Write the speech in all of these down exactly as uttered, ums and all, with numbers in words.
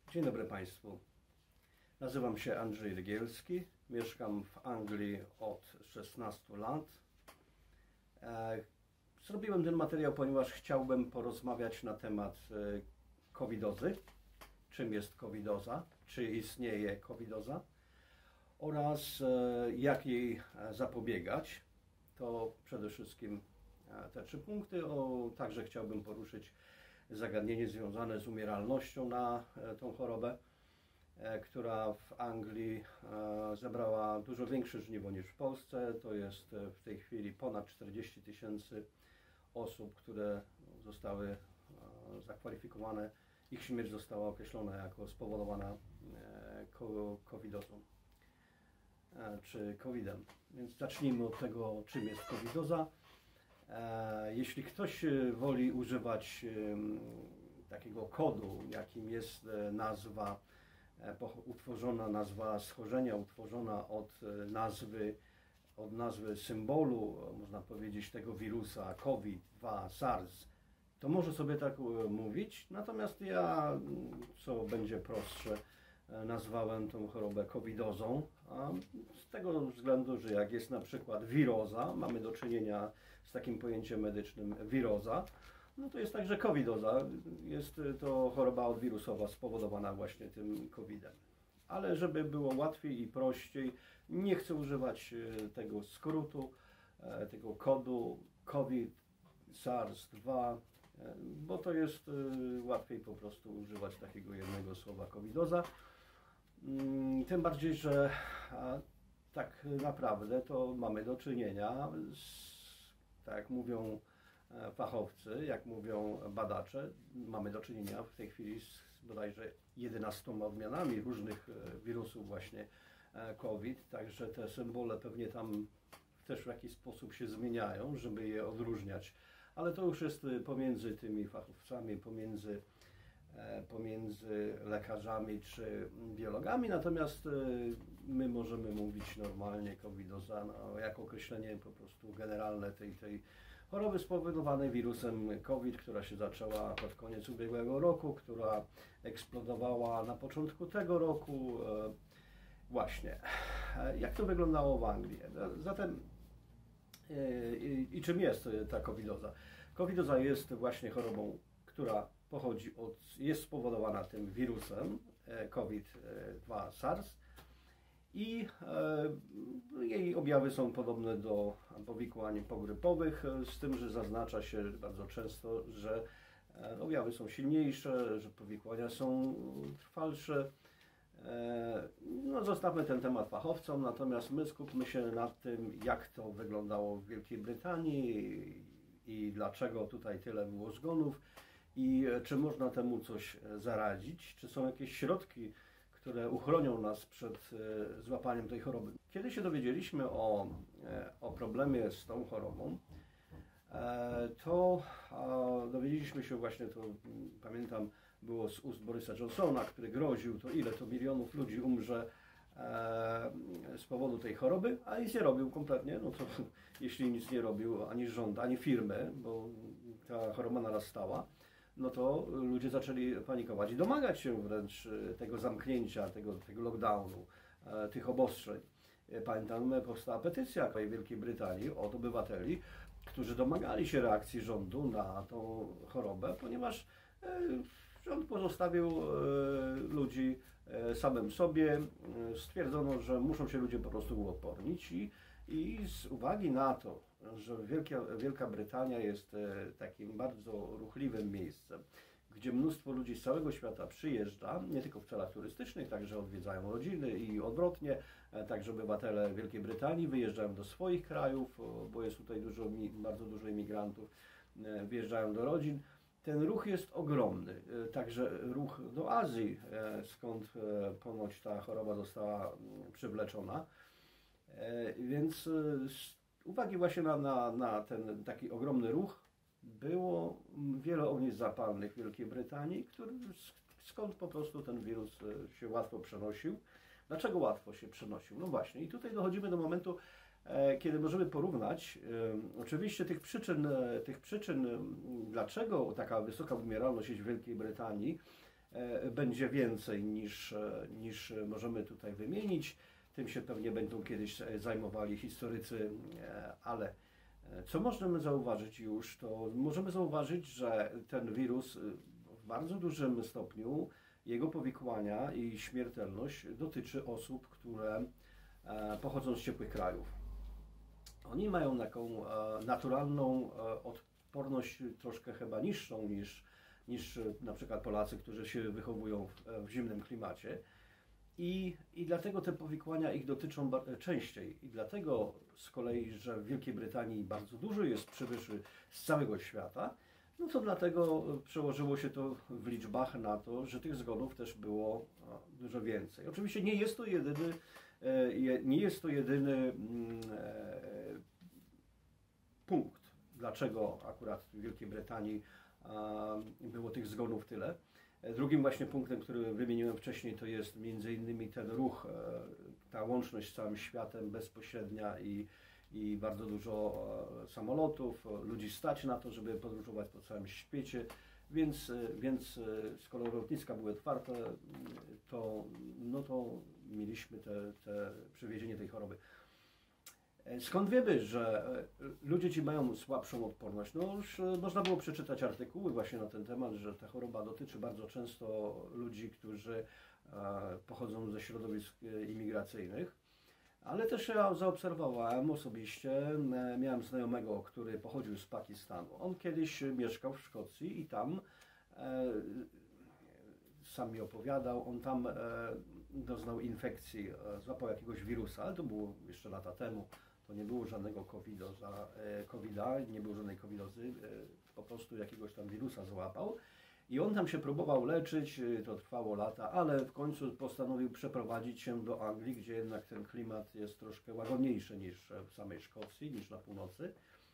Dzień dobry Państwu. Nazywam się Andrzej Rygielski. Mieszkam w Anglii od szesnastu lat. Zrobiłem ten materiał, ponieważ chciałbym porozmawiać na temat covidozy. Czym jest covidoza? Czy istnieje covidoza? Oraz jak jej zapobiegać. To przede wszystkim te trzy punkty. O, także chciałbym poruszyć zagadnienie związane z umieralnością na tą chorobę, która w Anglii zebrała dużo większe żniwo niż w Polsce. To jest w tej chwili ponad czterdzieści tysięcy osób, które zostały zakwalifikowane. Ich śmierć została określona jako spowodowana covidozą czy covidem. Więc zacznijmy od tego, czym jest covidoza. Jeśli ktoś woli używać takiego kodu, jakim jest nazwa utworzona, nazwa schorzenia utworzona od nazwy, od nazwy symbolu, można powiedzieć, tego wirusa COVID dwa SARS, to może sobie tak mówić. Natomiast ja, co będzie prostsze, nazwałem tą chorobę covidozą, a z tego względu, że jak jest na przykład wiroza, mamy do czynienia z takim pojęciem medycznym wiroza, no to jest także covidoza, jest to choroba odwirusowa spowodowana właśnie tym covidem. Ale żeby było łatwiej i prościej, nie chcę używać tego skrótu, tego kodu COVID SARS dwa, bo to jest łatwiej po prostu używać takiego jednego słowa covidoza. Tym bardziej, że tak naprawdę to mamy do czynienia z, tak jak mówią fachowcy, jak mówią badacze, mamy do czynienia w tej chwili z bodajże jedenastoma odmianami różnych wirusów właśnie COVID, także te symbole pewnie tam też w jakiś sposób się zmieniają, żeby je odróżniać, ale to już jest pomiędzy tymi fachowcami, pomiędzy pomiędzy lekarzami czy biologami, natomiast my możemy mówić normalnie covidoza, no, jako określenie po prostu generalne tej, tej choroby spowodowanej wirusem COVID, która się zaczęła pod koniec ubiegłego roku, która eksplodowała na początku tego roku. Właśnie, jak to wyglądało w Anglii? Zatem i, i czym jest ta covidoza? Covidoza jest właśnie chorobą, która pochodzi od, jest spowodowana tym wirusem COVID dwa SARS i e, jej objawy są podobne do powikłań pogrypowych, z tym, że zaznacza się bardzo często, że objawy są silniejsze, że powikłania są trwalsze. E, no, zostawmy ten temat fachowcom, natomiast my skupmy się nad tym, jak to wyglądało w Wielkiej Brytanii i, i dlaczego tutaj tyle było zgonów. I czy można temu coś zaradzić? Czy są jakieś środki, które uchronią nas przed złapaniem tej choroby? Kiedy się dowiedzieliśmy o, o problemie z tą chorobą, to dowiedzieliśmy się właśnie, to pamiętam, było z ust Borysa Johnsona, który groził, to ile to milionów ludzi umrze z powodu tej choroby, a nic nie robił kompletnie. No to jeśli nic nie robił ani rząd, ani firmy, bo ta choroba narastała, no to ludzie zaczęli panikować i domagać się wręcz tego zamknięcia, tego, tego lockdownu, tych obostrzeń. Pamiętam, powstała petycja w Wielkiej Brytanii od obywateli, którzy domagali się reakcji rządu na tą chorobę, ponieważ rząd pozostawił ludzi samym sobie. Stwierdzono, że muszą się ludzie po prostu uodpornić i, i z uwagi na to, że Wielka, Wielka Brytania jest takim bardzo ruchliwym miejscem, gdzie mnóstwo ludzi z całego świata przyjeżdża, nie tylko w celach turystycznych, także odwiedzają rodziny i odwrotnie, także obywatele Wielkiej Brytanii wyjeżdżają do swoich krajów, bo jest tutaj dużo, bardzo dużo imigrantów, wyjeżdżają do rodzin. Ten ruch jest ogromny, także ruch do Azji, skąd ponoć ta choroba została przywleczona, więc z uwagi właśnie na, na, na ten taki ogromny ruch było wiele ognisk zapalnych w Wielkiej Brytanii, który, skąd po prostu ten wirus się łatwo przenosił. Dlaczego łatwo się przenosił? No właśnie, i tutaj dochodzimy do momentu, kiedy możemy porównać oczywiście tych przyczyn, tych przyczyn, dlaczego taka wysoka umieralność jest w Wielkiej Brytanii, będzie więcej niż, niż możemy tutaj wymienić. Tym się pewnie będą kiedyś zajmowali historycy, ale co możemy zauważyć już, to możemy zauważyć, że ten wirus w bardzo dużym stopniu, jego powikłania i śmiertelność dotyczy osób, które pochodzą z ciepłych krajów. Oni mają taką naturalną odporność troszkę chyba niższą niż, niż na przykład Polacy, którzy się wychowują w, w zimnym klimacie. I, I dlatego te powikłania ich dotyczą częściej. I dlatego z kolei, że w Wielkiej Brytanii bardzo dużo jest przybyszy z całego świata, no to dlatego przełożyło się to w liczbach na to, że tych zgonów też było dużo więcej. Oczywiście nie jest to jedyny, nie jest to jedyny punkt, dlaczego akurat w Wielkiej Brytanii było tych zgonów tyle. Drugim właśnie punktem, który wymieniłem wcześniej, to jest między innymi ten ruch, ta łączność z całym światem bezpośrednia i, i bardzo dużo samolotów, ludzi stać na to, żeby podróżować po całym świecie, więc, więc skoro lotniska były otwarte, to, no to mieliśmy te, te przewiezienie tej choroby. Skąd wiemy, że ludzie ci mają słabszą odporność? No już można było przeczytać artykuły właśnie na ten temat, że ta choroba dotyczy bardzo często ludzi, którzy pochodzą ze środowisk imigracyjnych, ale też ja zaobserwowałem osobiście, miałem znajomego, który pochodził z Pakistanu. On kiedyś mieszkał w Szkocji i tam, sam mi opowiadał, on tam doznał infekcji, złapał jakiegoś wirusa, ale to było jeszcze lata temu. To nie było żadnego covidoza, covida, nie było żadnej covidozy, po prostu jakiegoś tam wirusa złapał. I on tam się próbował leczyć, to trwało lata, ale w końcu postanowił przeprowadzić się do Anglii, gdzie jednak ten klimat jest troszkę łagodniejszy niż w samej Szkocji, niż na północy.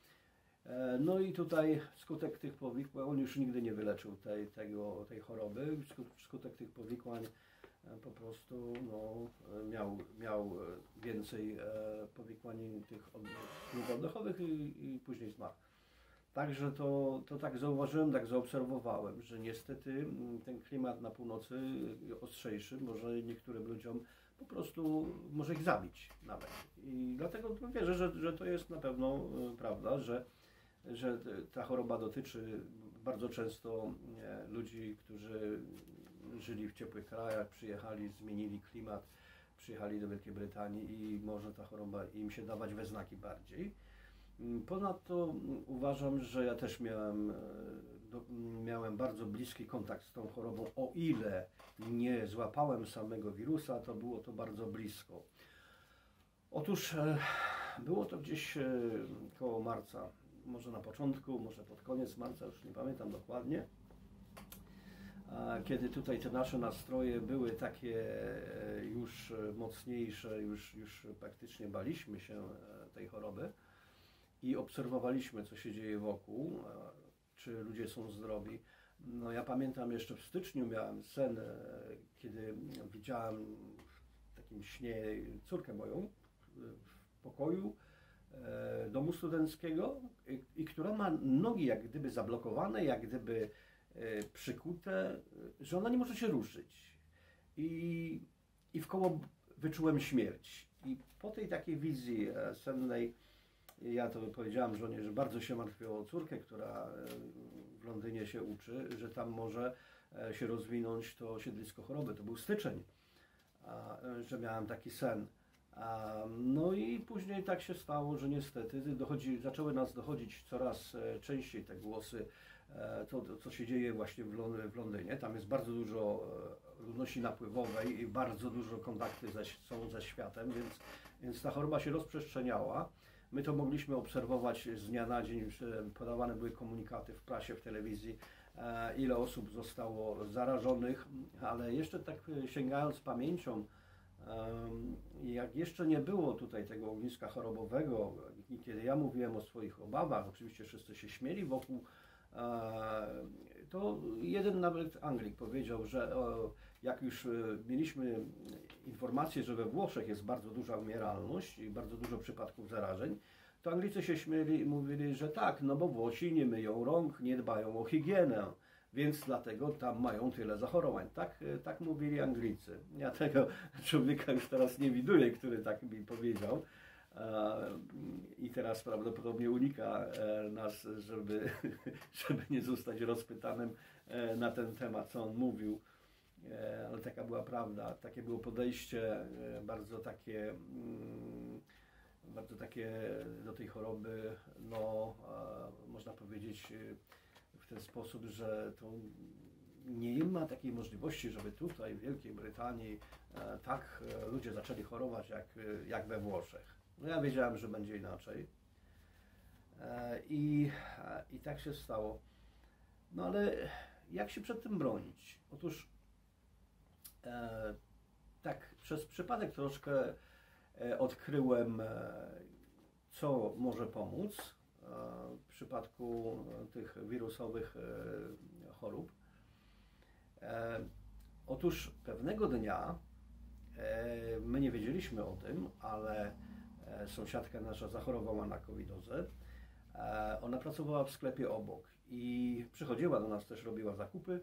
No i tutaj skutek tych powikłań, on już nigdy nie wyleczył tej, tego, tej choroby, skutek tych powikłań po prostu no, miał, miał więcej powikłań tych dróg oddechowych i, i później zmarł. Także to, to tak zauważyłem, tak zaobserwowałem, że niestety ten klimat na północy ostrzejszy może niektórym ludziom po prostu może ich zabić nawet. I dlatego wierzę, że, że to jest na pewno prawda, że, że ta choroba dotyczy bardzo często ludzi, którzy żyli w ciepłych krajach, przyjechali, zmienili klimat, przyjechali do Wielkiej Brytanii i może ta choroba im się dawać we znaki bardziej. Ponadto uważam, że ja też miałem, miałem bardzo bliski kontakt z tą chorobą, o ile nie złapałem samego wirusa, to było to bardzo blisko. Otóż było to gdzieś koło marca, może na początku, może pod koniec marca, już nie pamiętam dokładnie. Kiedy tutaj te nasze nastroje były takie już mocniejsze, już, już praktycznie baliśmy się tej choroby i obserwowaliśmy, co się dzieje wokół, czy ludzie są zdrowi. No ja pamiętam, jeszcze w styczniu miałem sen, kiedy widziałem w takim śnie córkę moją w pokoju domu studenckiego i, i która ma nogi jak gdyby zablokowane, jak gdyby przykute, że ona nie może się ruszyć. I, i wkoło wyczułem śmierć. I po tej takiej wizji sennej, ja to powiedziałem żonie, że bardzo się martwię o córkę, która w Londynie się uczy, że tam może się rozwinąć to siedlisko choroby. To był styczeń, że miałem taki sen. No i później tak się stało, że niestety dochodzi, zaczęły nas dochodzić coraz częściej te głosy, to, to co się dzieje właśnie w, Lond w Londynie. Tam jest bardzo dużo ludności napływowej i bardzo dużo kontakty ze, są ze światem, więc, więc ta choroba się rozprzestrzeniała. My to mogliśmy obserwować z dnia na dzień, podawane były komunikaty w prasie, w telewizji, ile osób zostało zarażonych, ale jeszcze tak sięgając pamięcią, jak jeszcze nie było tutaj tego ogniska chorobowego, kiedy ja mówiłem o swoich obawach, oczywiście wszyscy się śmieli wokół, to jeden nawet Anglik powiedział, że jak już mieliśmy informację, że we Włoszech jest bardzo duża umieralność i bardzo dużo przypadków zarażeń, to Anglicy się śmieli i mówili, że tak, no bo Włosi nie myją rąk, nie dbają o higienę, więc dlatego tam mają tyle zachorowań. Tak, tak mówili Anglicy. Ja tego człowieka już teraz nie widuję, który tak mi powiedział. I teraz prawdopodobnie unika nas, żeby, żeby nie zostać rozpytanym na ten temat, co on mówił. Ale taka była prawda, takie było podejście, bardzo takie, bardzo takie do tej choroby, no można powiedzieć w ten sposób, że to nie ma takiej możliwości, żeby tutaj w Wielkiej Brytanii tak ludzie zaczęli chorować jak, jak we Włoszech. No ja wiedziałem, że będzie inaczej i, i tak się stało. No ale jak się przed tym bronić? Otóż e, tak przez przypadek troszkę e, odkryłem, e, co może pomóc e, w przypadku tych wirusowych e, chorób. E, otóż pewnego dnia, e, my nie wiedzieliśmy o tym, ale e, sąsiadka nasza zachorowała na kowidozę. E, ona pracowała w sklepie obok i przychodziła do nas, też robiła zakupy.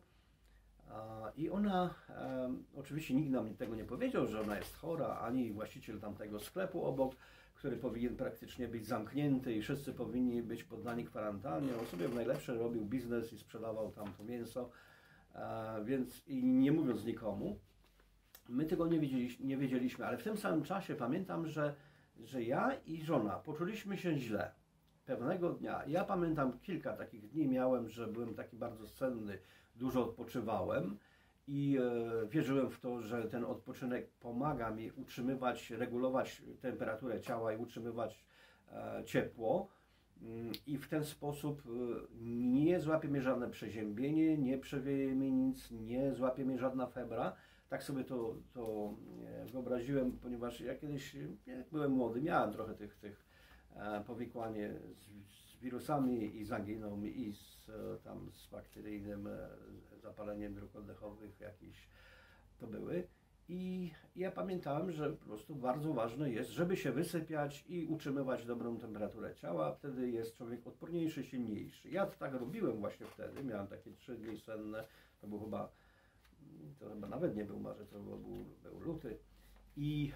I ona, um, oczywiście nikt nam tego nie powiedział, że ona jest chora, ani właściciel tamtego sklepu obok, który powinien praktycznie być zamknięty i wszyscy powinni być poddani kwarantannie. On sobie w najlepsze robił biznes i sprzedawał tam to mięso, e, więc i nie mówiąc nikomu, my tego nie wiedzieliśmy, nie wiedzieliśmy, ale w tym samym czasie pamiętam, że, że ja i żona poczuliśmy się źle. Pewnego dnia, ja pamiętam kilka takich dni miałem, że byłem taki bardzo senny, dużo odpoczywałem i e, wierzyłem w to, że ten odpoczynek pomaga mi utrzymywać, regulować temperaturę ciała i utrzymywać e, ciepło mm, i w ten sposób e, nie złapie mnie żadne przeziębienie, nie przewieje mi nic, nie złapie mnie żadna febra. Tak sobie to, to e, wyobraziłem, ponieważ ja kiedyś, jak byłem młody, miałem trochę tych, tych e, powikłanie z, z wirusami i z anginą i z, tam z bakteryjnym zapaleniem dróg oddechowych jakieś to były. I ja pamiętałem, że po prostu bardzo ważne jest, żeby się wysypiać i utrzymywać dobrą temperaturę ciała. Wtedy jest człowiek odporniejszy, silniejszy. Ja tak robiłem właśnie wtedy. Miałem takie trzy dni senne. To był chyba, to chyba nawet nie był marzec, to był, był luty. I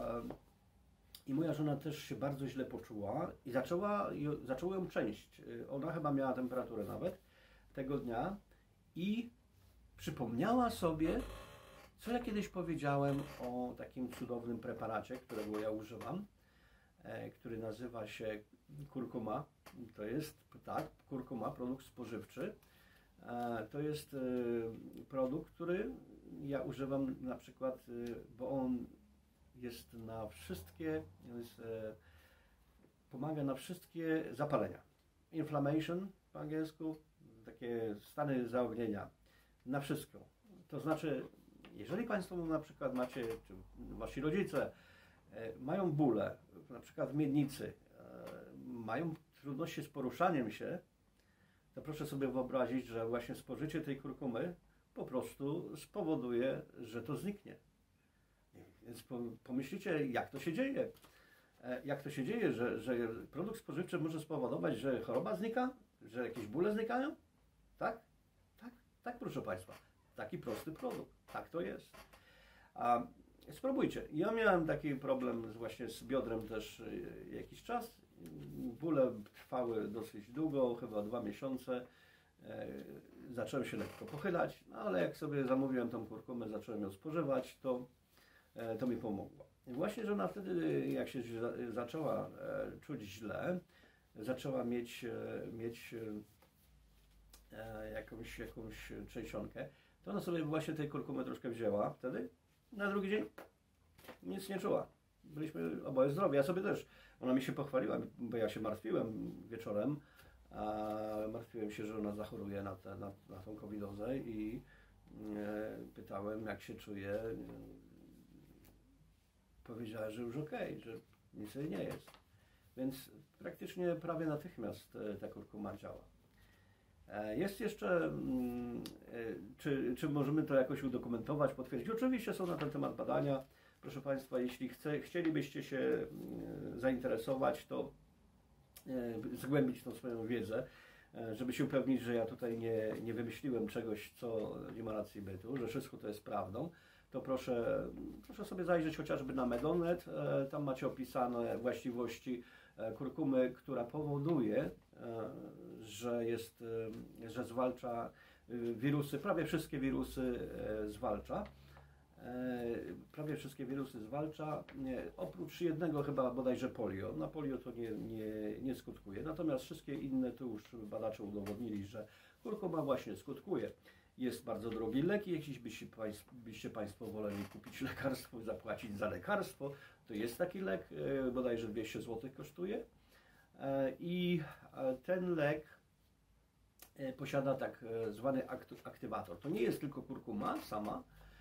I moja żona też się bardzo źle poczuła i zaczęła, zaczęło ją część. Ona chyba miała temperaturę nawet tego dnia i przypomniała sobie, co ja kiedyś powiedziałem o takim cudownym preparacie, którego ja używam, e, który nazywa się kurkuma. To jest, tak, kurkuma, produkt spożywczy. E, to jest e, produkt, który ja używam na przykład, e, bo on jest na wszystkie, jest, e, pomaga na wszystkie zapalenia. Inflammation po angielsku, takie stany zaognienia, na wszystko. To znaczy, jeżeli Państwo na przykład macie, czy Wasi rodzice e, mają bóle, na przykład w miednicy, e, mają trudności z poruszaniem się, to proszę sobie wyobrazić, że właśnie spożycie tej kurkumy po prostu spowoduje, że to zniknie. Więc pomyślicie, jak to się dzieje. Jak to się dzieje, że, że produkt spożywczy może spowodować, że choroba znika, że jakieś bóle znikają? Tak? Tak, tak proszę Państwa. Taki prosty produkt. Tak to jest. A spróbujcie. Ja miałem taki problem z, właśnie z biodrem też jakiś czas. Bóle trwały dosyć długo, chyba dwa miesiące. Zacząłem się lekko pochylać, no ale jak sobie zamówiłem tą kurkumę, zacząłem ją spożywać, to to mi pomogło. I właśnie żona wtedy, jak się zaczęła czuć źle, zaczęła mieć, mieć jakąś, jakąś trzęsionkę, to ona sobie właśnie tej kurkumy troszkę wzięła wtedy. Na drugi dzień nic nie czuła. Byliśmy oboje zdrowi. Ja sobie też. Ona mi się pochwaliła, bo ja się martwiłem wieczorem. A martwiłem się, że ona zachoruje na, te, na, na tą kowidozę i e, pytałem, jak się czuje. Powiedziała, że już okej, że nic jej nie jest. Więc praktycznie prawie natychmiast ta kurkuma działa. Jest jeszcze, czy, czy możemy to jakoś udokumentować, potwierdzić? Oczywiście są na ten temat badania. Proszę Państwa, jeśli chce, chcielibyście się zainteresować, to zgłębić tą swoją wiedzę, żeby się upewnić, że ja tutaj nie, nie wymyśliłem czegoś, co nie ma racji bytu, że wszystko to jest prawdą, to proszę, proszę sobie zajrzeć chociażby na Medonet. Tam macie opisane właściwości kurkumy, która powoduje, że jest, że zwalcza wirusy, prawie wszystkie wirusy zwalcza. Prawie wszystkie wirusy zwalcza, oprócz jednego chyba bodajże polio. Na polio to nie, nie, nie skutkuje. Natomiast wszystkie inne tu już badacze udowodnili, że kurkuma właśnie skutkuje. Jest bardzo drogi lek, jeśli byście państwo, byście państwo woleli kupić lekarstwo i zapłacić za lekarstwo, to jest taki lek, bodajże dwieście złotych kosztuje. I ten lek posiada tak zwany aktywator. To nie jest tylko kurkuma sama.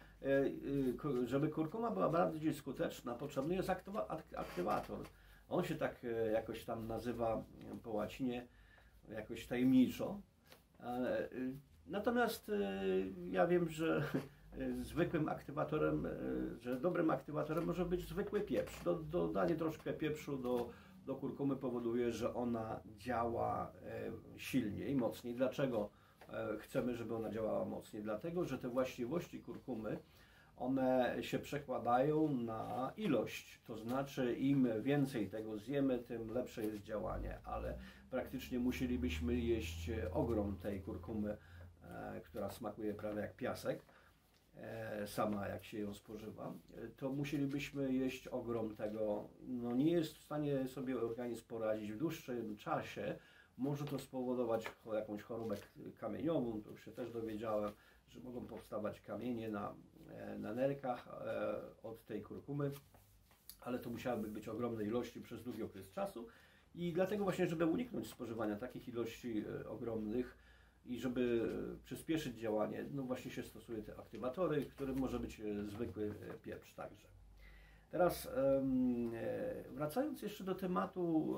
Żeby kurkuma była bardziej skuteczna, potrzebny jest aktywator. On się tak jakoś tam nazywa po łacinie, jakoś tajemniczo. Natomiast ja wiem, że zwykłym aktywatorem, że dobrym aktywatorem może być zwykły pieprz. Do, dodanie troszkę pieprzu do, do kurkumy powoduje, że ona działa silniej, mocniej. Dlaczego chcemy, żeby ona działała mocniej? Dlatego, że te właściwości kurkumy, one się przekładają na ilość, to znaczy im więcej tego zjemy, tym lepsze jest działanie, ale praktycznie musielibyśmy jeść ogrom tej kurkumy, e, która smakuje prawie jak piasek, e, sama jak się ją spożywa, to musielibyśmy jeść ogrom tego. No nie jest w stanie sobie organizm poradzić w dłuższym czasie. Może to spowodować jakąś chorobę kamieniową, to już się też dowiedziałem, że mogą powstawać kamienie na, na nerkach od tej kurkumy, ale to musiałyby być ogromne ilości przez długi okres czasu i dlatego właśnie, żeby uniknąć spożywania takich ilości ogromnych i żeby przyspieszyć działanie, no właśnie się stosuje te aktywatory, którym może być zwykły pieprz także. Teraz wracając jeszcze do tematu,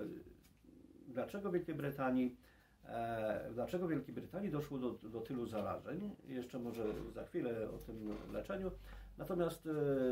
dlaczego Wielkiej Brytanii, e, dlaczego Wielkiej Brytanii doszło do, do tylu zarażeń. Jeszcze może za chwilę o tym leczeniu. Natomiast e,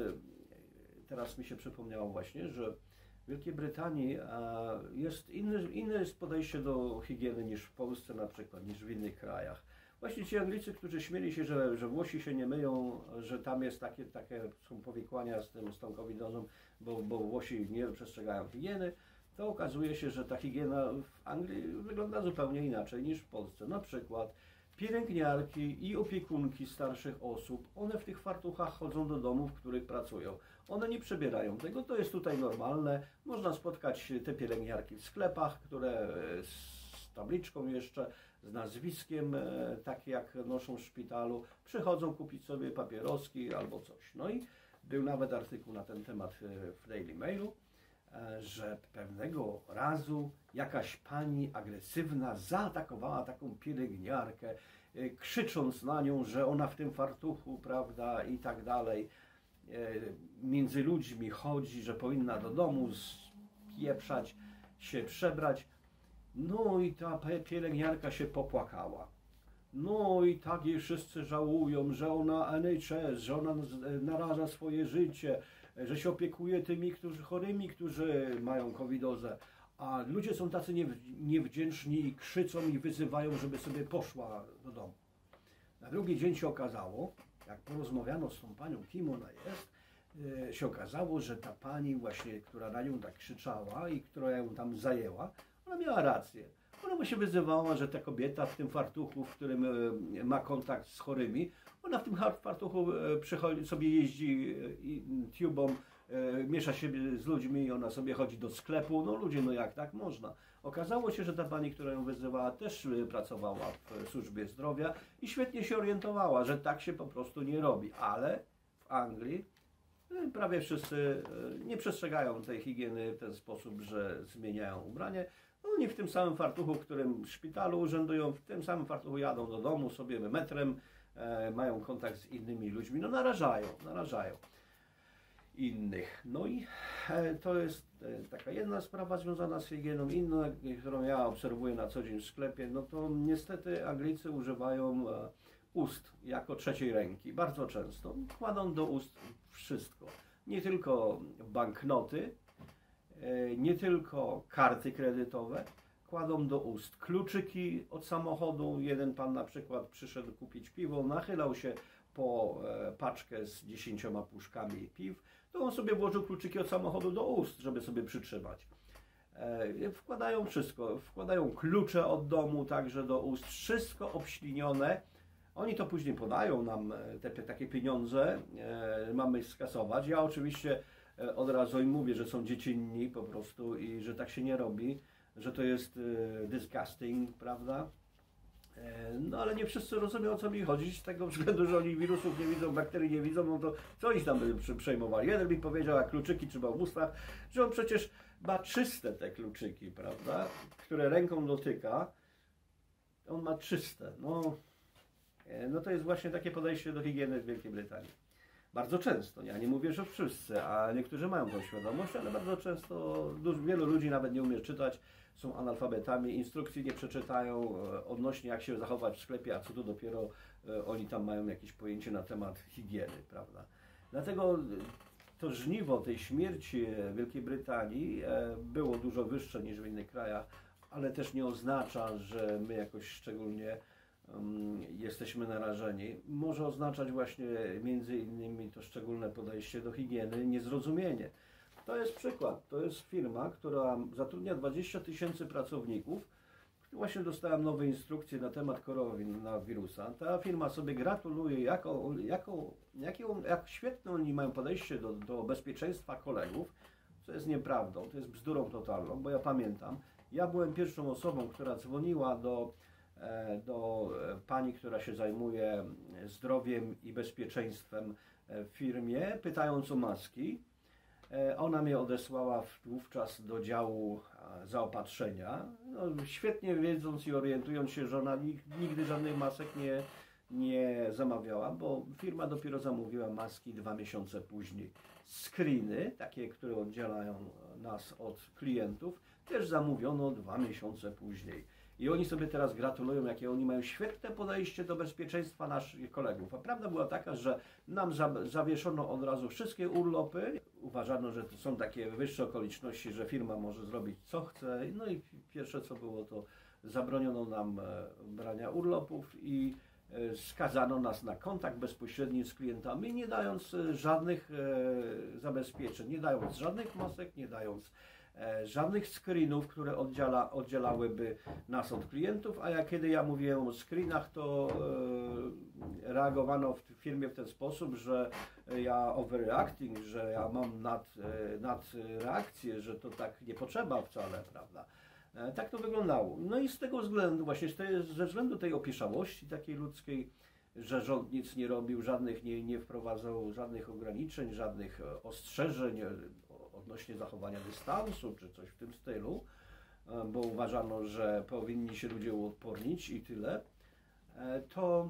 teraz mi się przypomniało właśnie, że w Wielkiej Brytanii e, jest inny, inne jest podejście do higieny niż w Polsce na przykład, niż w innych krajach. Właśnie ci Anglicy, którzy śmieli się, że, że Włosi się nie myją, że tam jest takie, takie są powikłania z, tym, z tą covidozą, bo, bo Włosi nie przestrzegają higieny, to okazuje się, że ta higiena w Anglii wygląda zupełnie inaczej niż w Polsce. Na przykład pielęgniarki i opiekunki starszych osób, one w tych fartuchach chodzą do domów, w których pracują. One nie przebierają tego, to jest tutaj normalne. Można spotkać te pielęgniarki w sklepach, które z tabliczką jeszcze, z nazwiskiem, takie jak noszą w szpitalu, przychodzą kupić sobie papieroski albo coś. No i był nawet artykuł na ten temat w Daily Mailu, że pewnego razu jakaś pani agresywna zaatakowała taką pielęgniarkę, krzycząc na nią, że ona w tym fartuchu, prawda, i tak dalej, między ludźmi chodzi, że powinna do domu spieprzać, się przebrać. No i ta pielęgniarka się popłakała. No i tak jej wszyscy żałują, że ona N H S, że ona naraża swoje życie, że się opiekuje tymi którzy, chorymi, którzy mają covidozę, a ludzie są tacy niewdzięczni i krzyczą i wyzywają, żeby sobie poszła do domu. Na drugi dzień się okazało, jak porozmawiano z tą panią, kim ona jest, się okazało, że ta pani właśnie, która na nią tak krzyczała i która ją tam zajęła, ona miała rację. Ona mu się wyzywała, że ta kobieta w tym fartuchu, w którym ma kontakt z chorymi, ona w tym fartuchu przychodzi, sobie jeździ tubą, miesza się z ludźmi i ona sobie chodzi do sklepu. No ludzie, no jak tak można? Okazało się, że ta pani, która ją wyzywała, też pracowała w służbie zdrowia i świetnie się orientowała, że tak się po prostu nie robi. Ale w Anglii prawie wszyscy nie przestrzegają tej higieny w ten sposób, że zmieniają ubranie. Oni w tym samym fartuchu, w którym w szpitalu urzędują, w tym samym fartuchu jadą do domu sobie metrem, e, mają kontakt z innymi ludźmi, no narażają, narażają innych. No i e, to jest e, taka jedna sprawa związana z higieną, inna, którą ja obserwuję na co dzień w sklepie, no to niestety Anglicy używają e, ust jako trzeciej ręki, bardzo często. Kładą do ust wszystko, nie tylko banknoty, nie tylko karty kredytowe, kładą do ust kluczyki od samochodu. Jeden pan na przykład przyszedł kupić piwo, nachylał się po paczkę z dziesięcioma puszkami piw, to on sobie włożył kluczyki od samochodu do ust, żeby sobie przytrzymać. Wkładają wszystko, wkładają klucze od domu także do ust, wszystko obślinione. Oni to później podają nam, te, takie pieniądze, e, mamy skasować. Ja oczywiście e, od razu im mówię, że są dziecinni po prostu i że tak się nie robi, że to jest e, disgusting, prawda? E, no ale nie wszyscy rozumieją, o co mi chodzi, z tego względu, że oni wirusów nie widzą, bakterii nie widzą, no to co oni tam by przejmowali? Jeden mi powiedział, jak kluczyki trzeba w ustach, że on przecież ma czyste te kluczyki, prawda? Które ręką dotyka, on ma czyste. No, No to jest właśnie takie podejście do higieny w Wielkiej Brytanii. Bardzo często, ja nie mówię, że wszyscy, a niektórzy mają tą świadomość, ale bardzo często dużo, wielu ludzi nawet nie umie czytać, są analfabetami, instrukcji nie przeczytają odnośnie jak się zachować w sklepie, a co tu dopiero oni tam mają jakieś pojęcie na temat higieny, prawda? Dlatego to żniwo tej śmierci w Wielkiej Brytanii było dużo wyższe niż w innych krajach, ale też nie oznacza, że my jakoś szczególnie um, jesteśmy narażeni. Może oznaczać właśnie między innymi to szczególne podejście do higieny, niezrozumienie. To jest przykład, to jest firma, która zatrudnia dwadzieścia tysięcy pracowników. Właśnie dostałem nowe instrukcje na temat koronawirusa. Ta firma sobie gratuluje, jako, jako, jaką, jak świetne oni mają podejście do, do bezpieczeństwa kolegów, co jest nieprawdą, to jest bzdurą totalną, bo ja pamiętam, ja byłem pierwszą osobą, która dzwoniła do, do pani, która się zajmuje zdrowiem i bezpieczeństwem w firmie, pytając o maski. Ona mnie odesłała wówczas do działu zaopatrzenia, no, świetnie wiedząc i orientując się, że ona nigdy żadnych masek nie, nie zamawiała, bo firma dopiero zamówiła maski dwa miesiące później. Screeny, takie, które oddzielają nas od klientów, też zamówiono dwa miesiące później. I oni sobie teraz gratulują, jakie oni mają świetne podejście do bezpieczeństwa naszych kolegów. A prawda była taka, że nam zawieszono od razu wszystkie urlopy. Uważano, że to są takie wyższe okoliczności, że firma może zrobić co chce. No i pierwsze co było, to zabroniono nam brania urlopów i skazano nas na kontakt bezpośredni z klientami, nie dając żadnych zabezpieczeń, nie dając żadnych masek, nie dając żadnych screenów, które oddziela, oddzielałyby nas od klientów, a ja, kiedy ja mówiłem o screenach, to e, reagowano w firmie w ten sposób, że ja overreacting, że ja mam nad, e, nadreakcję, że to tak nie potrzeba wcale, prawda? E, tak to wyglądało. No i z tego względu, właśnie z tej, ze względu tej opieszałości takiej ludzkiej, że rząd nic nie robił, żadnych nie, nie wprowadzał żadnych ograniczeń, żadnych ostrzeżeń odnośnie zachowania dystansu, czy coś w tym stylu, bo uważano, że powinni się ludzie uodpornić i tyle, to,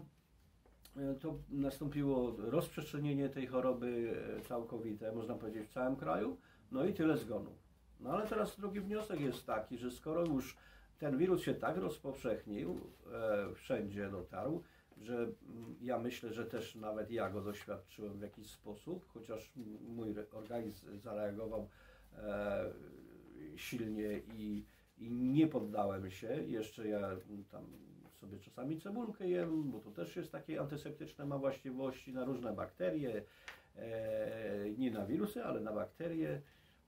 to nastąpiło rozprzestrzenienie tej choroby całkowite, można powiedzieć, w całym kraju, no i tyle zgonów. No ale teraz drugi wniosek jest taki, że skoro już ten wirus się tak rozpowszechnił, e, wszędzie dotarł, że ja myślę, że też nawet ja go doświadczyłem w jakiś sposób, chociaż mój organizm zareagował e, silnie i, i nie poddałem się. Jeszcze ja tam sobie czasami cebulkę jem, bo to też jest takie antyseptyczne, ma właściwości na różne bakterie, e, nie na wirusy, ale na bakterie.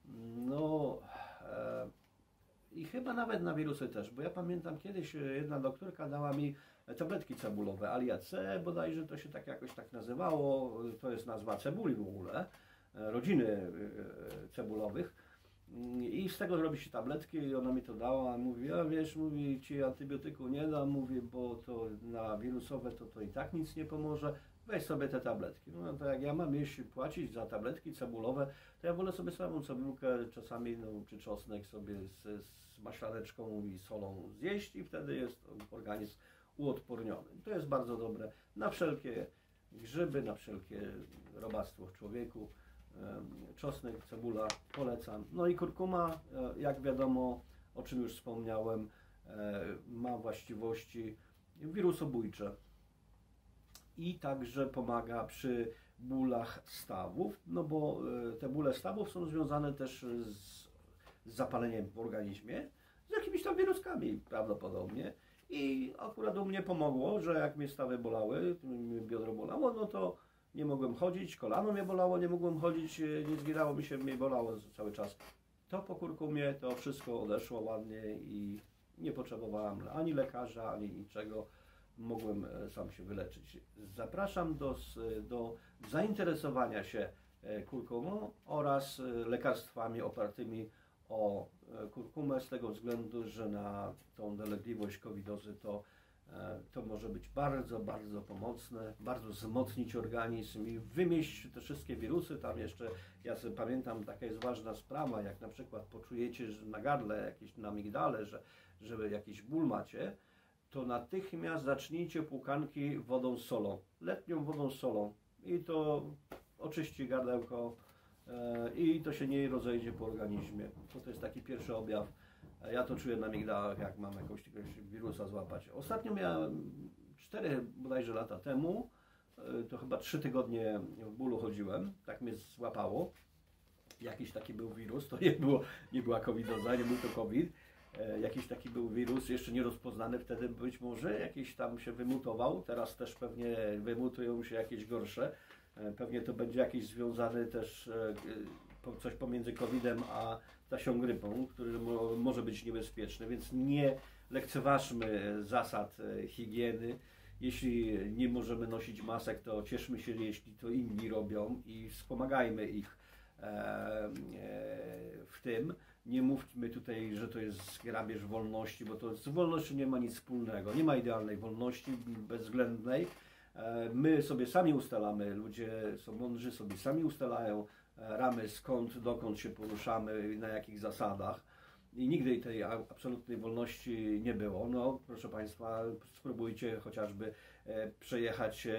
No e, i chyba nawet na wirusy też, bo ja pamiętam kiedyś jedna doktorka dała mi tabletki cebulowe, Alia C bodajże to się tak jakoś tak nazywało, to jest nazwa cebuli w ogóle, rodziny cebulowych i z tego robi się tabletki i ona mi to dała, mówi, a wiesz, mówi, ci antybiotyku nie da, mówi, bo to na wirusowe to, to i tak nic nie pomoże, weź sobie te tabletki. No to jak ja mam jeść, płacić za tabletki cebulowe, to ja wolę sobie samą cebulkę, czasami no, czy czosnek sobie z, z maślaneczką i solą zjeść i wtedy jest organizm uodporniony. To jest bardzo dobre na wszelkie grzyby, na wszelkie robactwo w człowieku. Czosnek, cebula polecam. No i kurkuma, jak wiadomo, o czym już wspomniałem, ma właściwości wirusobójcze i także pomaga przy bólach stawów, no bo te bóle stawów są związane też z, z zapaleniem w organizmie z jakimiś tam wiruskami prawdopodobnie. I akurat u mnie pomogło, że jak mnie stawy bolały, biodro bolało, no to nie mogłem chodzić, kolano mnie bolało, nie mogłem chodzić, nie zginało mi się, mnie bolało cały czas. To po kurkumie to wszystko odeszło ładnie i nie potrzebowałem ani lekarza, ani niczego. Mogłem sam się wyleczyć. Zapraszam do, do zainteresowania się kurkumą oraz lekarstwami opartymi o kurkumę z tego względu, że na tą dolegliwość covidozy to, to może być bardzo, bardzo pomocne, bardzo wzmocnić organizm i wymieść te wszystkie wirusy. Tam jeszcze, ja sobie pamiętam, taka jest ważna sprawa, jak na przykład poczujecie że na gardle, jakieś na migdale, że, że jakiś ból macie, to natychmiast zacznijcie płukanki wodą z solą, letnią wodą z solą i to oczyści gardełko e, i to się nie rozejdzie po organizmie. To, to jest taki pierwszy objaw. Ja to czuję na migdałach, jak mam jakąś, jakiegoś wirusa złapać. Ostatnio miałem cztery bodajże lata temu, e, to chyba trzy tygodnie w bólu chodziłem, tak mnie złapało. Jakiś taki był wirus, to nie, było, nie była covidoza, nie był to COVID. Jakiś taki był wirus, jeszcze nierozpoznany wtedy być może, jakiś tam się wymutował, teraz też pewnie wymutują się jakieś gorsze. Pewnie to będzie jakiś związany też coś pomiędzy kowidem a ptasią grypą, który może być niebezpieczny, więc nie lekceważmy zasad higieny. Jeśli nie możemy nosić masek, to cieszmy się, jeśli to inni robią i wspomagajmy ich w tym. Nie mówmy tutaj, że to jest grabież wolności, bo to z wolnością nie ma nic wspólnego. Nie ma idealnej wolności bezwzględnej. My sobie sami ustalamy, ludzie są mądrzy, sobie sami ustalają ramy, skąd, dokąd się poruszamy, na jakich zasadach. I nigdy tej absolutnej wolności nie było. No, proszę Państwa, spróbujcie chociażby przejechać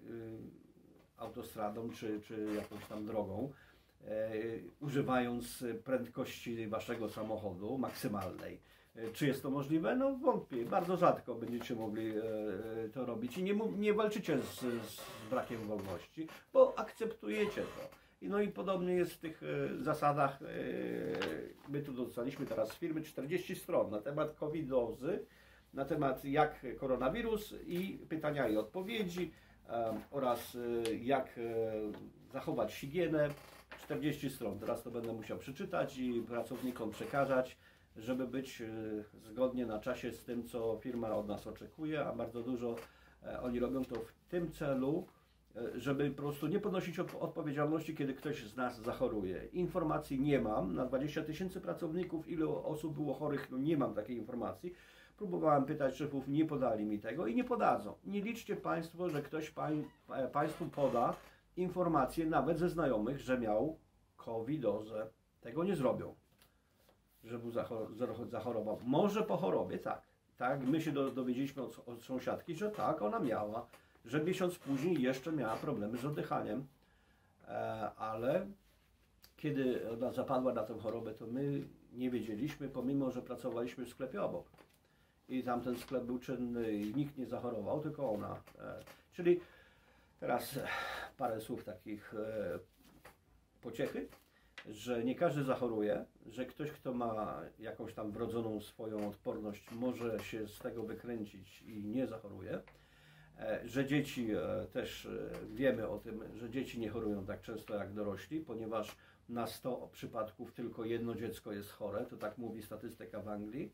autostradą czy, czy jakąś tam drogą. E, używając prędkości waszego samochodu maksymalnej. E, czy jest to możliwe? No wątpię. Bardzo rzadko będziecie mogli e, to robić i nie, nie walczycie z, z brakiem wolności, bo akceptujecie to. I no i podobnie jest w tych e, zasadach. E, my tu dostaliśmy teraz z firmy czterdzieści stron na temat covidozy, na temat jak koronawirus i pytania i odpowiedzi e, oraz e, jak e, zachować higienę. czterdzieści stron. Teraz to będę musiał przeczytać i pracownikom przekazać, żeby być zgodnie na czasie z tym, co firma od nas oczekuje, a bardzo dużo oni robią to w tym celu, żeby po prostu nie ponosić odpowiedzialności, kiedy ktoś z nas zachoruje. Informacji nie mam. Na dwadzieścia tysięcy pracowników, ile osób było chorych, no nie mam takiej informacji. Próbowałem pytać szefów, nie podali mi tego i nie podadzą. Nie liczcie Państwo, że ktoś pań, Państwu poda informacje nawet ze znajomych, że miał covidozę. Tego nie zrobią, że był zachorował. Może po chorobie, tak. Tak, my się dowiedzieliśmy od, od sąsiadki, że tak, ona miała, że miesiąc później jeszcze miała problemy z oddychaniem. E, ale kiedy ona zapadła na tę chorobę, to my nie wiedzieliśmy, pomimo że pracowaliśmy w sklepie obok. I tamten sklep był czynny i nikt nie zachorował, tylko ona. E, czyli teraz parę słów takich e, pociechy, że nie każdy zachoruje, że ktoś, kto ma jakąś tam wrodzoną swoją odporność, może się z tego wykręcić i nie zachoruje, e, że dzieci e, też e, wiemy o tym, że dzieci nie chorują tak często jak dorośli, ponieważ na sto przypadków tylko jedno dziecko jest chore, to tak mówi statystyka w Anglii.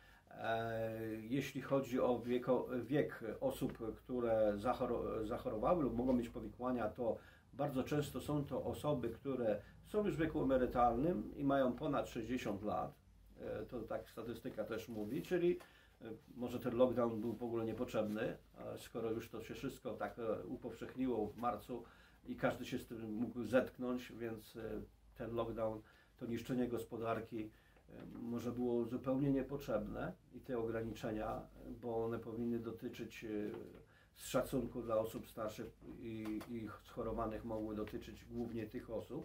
Jeśli chodzi o wieko, wiek osób, które zachoro, zachorowały lub mogą mieć powikłania, to bardzo często są to osoby, które są już w wieku emerytalnym i mają ponad sześćdziesiąt lat. To tak statystyka też mówi, czyli może ten lockdown był w ogóle niepotrzebny, skoro już to się wszystko tak upowszechniło w marcu i każdy się z tym mógł zetknąć, więc ten lockdown, to niszczenie gospodarki może było zupełnie niepotrzebne i te ograniczenia, bo one powinny dotyczyć z szacunku dla osób starszych i, i schorowanych mogły dotyczyć głównie tych osób,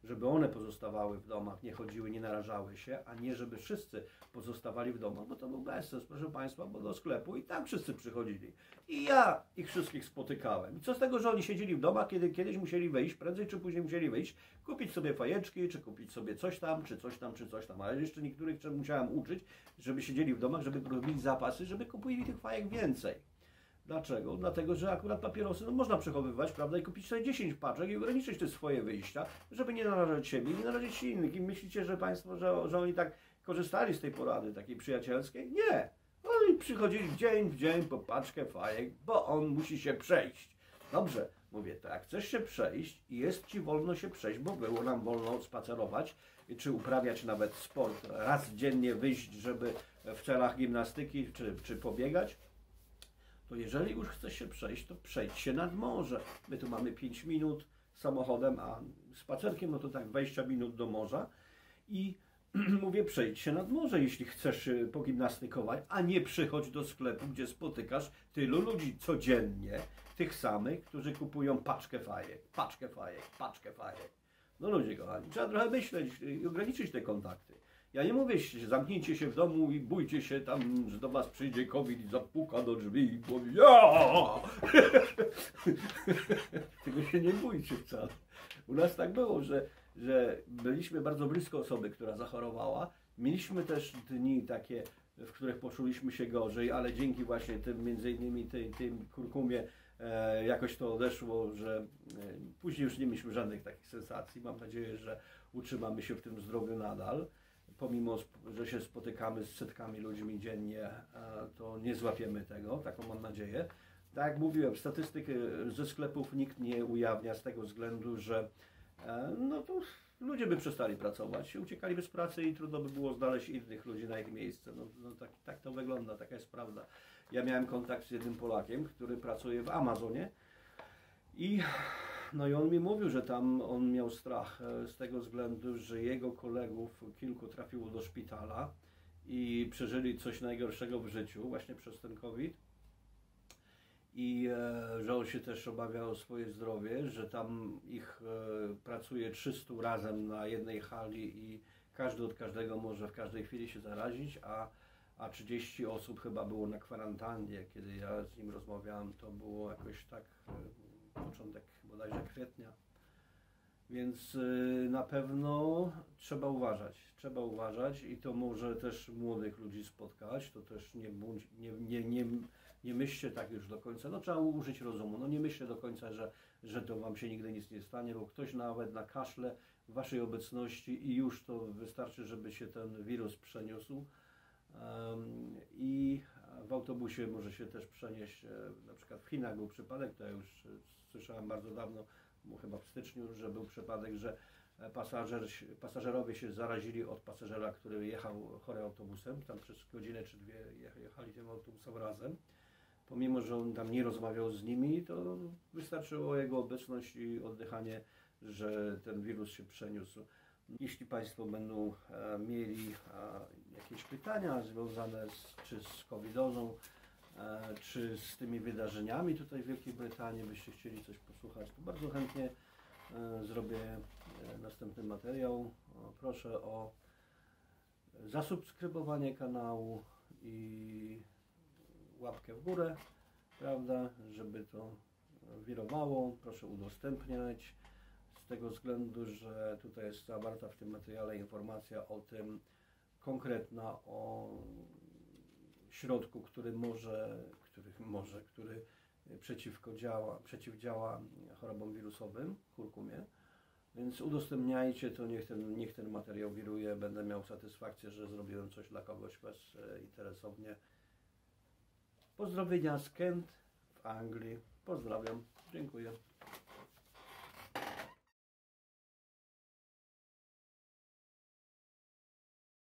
żeby one pozostawały w domach, nie chodziły, nie narażały się, a nie żeby wszyscy pozostawali w domach, bo to był bezsens, proszę Państwa, bo do sklepu i tak wszyscy przychodzili. I ja ich wszystkich spotykałem. I co z tego, że oni siedzieli w domach, kiedy kiedyś musieli wyjść, prędzej czy później musieli wyjść, kupić sobie fajeczki, czy kupić sobie coś tam, czy coś tam, czy coś tam. Ale jeszcze niektórych musiałem uczyć, żeby siedzieli w domach, żeby robili zapasy, żeby kupili tych fajek więcej. Dlaczego? Dlatego, że akurat papierosy no, można przechowywać, prawda, i kupić sobie dziesięć paczek i ograniczyć te swoje wyjścia, żeby nie narażać siebie i nie narazić innych. I myślicie, że Państwo, że, że oni tak korzystali z tej porady takiej przyjacielskiej? Nie! Oni przychodzili dzień w dzień po paczkę fajek, bo on musi się przejść. Dobrze, mówię tak, chcesz się przejść i jest Ci wolno się przejść, bo było nam wolno spacerować, czy uprawiać nawet sport, raz dziennie wyjść, żeby w celach gimnastyki, czy, czy pobiegać, to jeżeli już chcesz się przejść, to przejdź się nad morze. My tu mamy pięć minut samochodem, a spacerkiem no to tak dwadzieścia minut do morza i mówię, przejdź się nad morze, jeśli chcesz pogimnastykować, a nie przychodź do sklepu, gdzie spotykasz tylu ludzi codziennie, tych samych, którzy kupują paczkę fajek, paczkę fajek, paczkę fajek. No ludzie kochani, trzeba trochę myśleć i ograniczyć te kontakty. Ja nie mówię, zamknijcie się w domu i bójcie się tam, że do was przyjdzie COVID i zapuka do drzwi i powie ja! Tego się nie bójcie wcale. U nas tak było, że, że byliśmy bardzo blisko osoby, która zachorowała. Mieliśmy też dni takie, w których poczuliśmy się gorzej, ale dzięki właśnie tym, między innymi tej, tym kurkumie, e, jakoś to odeszło, że e, później już nie mieliśmy żadnych takich sensacji. Mam nadzieję, że utrzymamy się w tym zdrowiu nadal. Pomimo, że się spotykamy z setkami ludźmi dziennie, to nie złapiemy tego, taką mam nadzieję. Tak jak mówiłem, statystyk ze sklepów nikt nie ujawnia z tego względu, że no to ludzie by przestali pracować, uciekaliby z pracy i trudno by było znaleźć innych ludzi na ich miejsce. No, no tak, tak to wygląda, taka jest prawda. Ja miałem kontakt z jednym Polakiem, który pracuje w Amazonie i no i on mi mówił, że tam on miał strach z tego względu, że jego kolegów kilku trafiło do szpitala i przeżyli coś najgorszego w życiu właśnie przez ten COVID. I e, że on się też obawiał o swoje zdrowie, że tam ich e, pracuje trzystu razem na jednej hali i każdy od każdego może w każdej chwili się zarazić, a, a trzydzieści osób chyba było na kwarantannie. Kiedy ja z nim rozmawiałem, to było jakoś tak e, początek bodajże kwietnia. Więc y, na pewno trzeba uważać, trzeba uważać i to może też młodych ludzi spotkać, to też nie, bądź, nie, nie, nie, nie myślcie tak już do końca, no trzeba użyć rozumu, no nie myślcie do końca, że, że to wam się nigdy nic nie stanie, bo ktoś nawet na kaszle w waszej obecności i już to wystarczy, żeby się ten wirus przeniósł um, i w autobusie może się też przenieść, na przykład w Chinach był przypadek, to ja już słyszałem bardzo dawno, bo chyba w styczniu, że był przypadek, że pasażer, pasażerowie się zarazili od pasażera, który jechał chory autobusem, tam przez godzinę czy dwie jechali tym autobusem razem. Pomimo, że on tam nie rozmawiał z nimi, to wystarczyło jego obecność i oddychanie, że ten wirus się przeniósł. Jeśli Państwo będą e, mieli e, jakieś pytania związane z, czy z kowidozą, e, czy z tymi wydarzeniami tutaj w Wielkiej Brytanii, byście chcieli coś posłuchać, to bardzo chętnie e, zrobię e, następny materiał. O, proszę o zasubskrybowanie kanału i łapkę w górę, prawda, żeby to wirowało. Proszę udostępniać. Z tego względu, że tutaj jest zawarta w tym materiale informacja o tym konkretna, o środku, który może, który może, który przeciwko działa, przeciwdziała chorobom wirusowym, kurkumie. Więc udostępniajcie to, niech ten, niech ten materiał wiruje. Będę miał satysfakcję, że zrobiłem coś dla kogoś bezinteresownie. Pozdrowienia z Kent w Anglii. Pozdrawiam. Dziękuję.